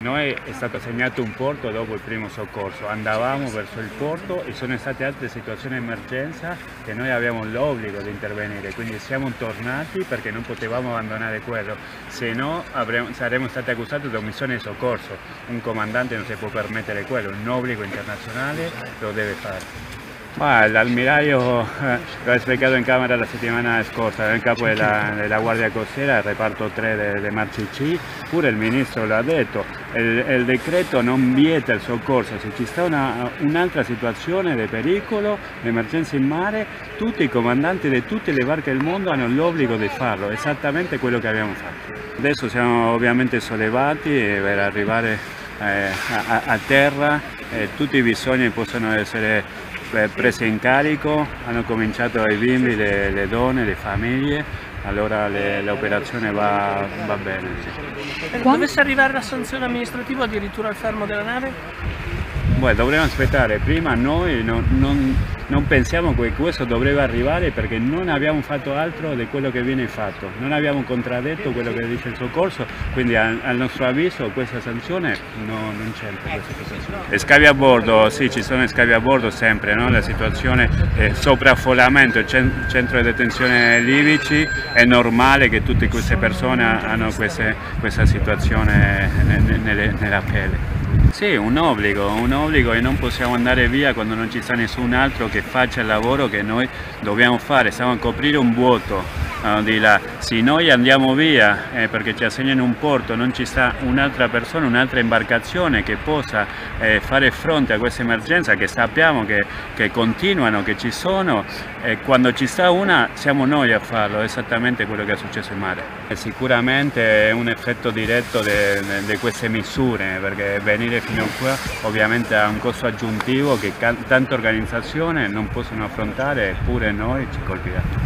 Noi è stato assegnato un porto dopo il primo soccorso, andavamo verso il porto e sono state altre situazioni di emergenza che noi abbiamo l'obbligo di intervenire, quindi siamo tornati perché non potevamo abbandonare quello, se no saremmo stati accusati di omissione di soccorso. Un comandante non si può permettere quello, un obbligo internazionale lo deve fare. L'ammiraglio lo ha spiegato in Camera la settimana scorsa, era il capo della Guardia Costiera, il reparto 3 delle Marce C, pure il Ministro l'ha detto, il decreto non vieta il soccorso, se ci sta un'altra situazione di pericolo, di emergenza in mare, tutti i comandanti di tutte le barche del mondo hanno l'obbligo di farlo, esattamente quello che abbiamo fatto. Adesso siamo ovviamente sollevati per arrivare a terra, tutti i bisogni possono essere prese in carico, hanno cominciato i bimbi, le donne, le famiglie, allora l'operazione va bene. Se dovesse arrivare la sanzione amministrativa, addirittura il fermo della nave? Dovremmo aspettare, prima noi non pensiamo che questo dovrebbe arrivare perché non abbiamo fatto altro di quello che viene fatto, non abbiamo contraddetto quello che dice il soccorso, quindi al nostro avviso questa sanzione non c'entra questa situazione. Scavi a bordo, sì, ci sono scavi a bordo sempre, no? La situazione è sovraffollamento, il centro di detenzione libici, è normale che tutte queste persone hanno questa situazione nella pelle. Sì, un obbligo e non possiamo andare via quando non ci sta nessun altro che faccia il lavoro che noi dobbiamo fare, stiamo a coprire un vuoto di là. Se noi andiamo via perché ci assegnano un porto, non ci sta un'altra persona, un'altra imbarcazione che possa fare fronte a questa emergenza che sappiamo che continuano, che ci sono, quando ci sta una siamo noi a farlo, esattamente quello che è successo in mare. Sicuramente è un effetto diretto di queste misure, perché venire fino a qua ovviamente ha un costo aggiuntivo che tante organizzazioni non possono affrontare, eppure noi ci colpirà.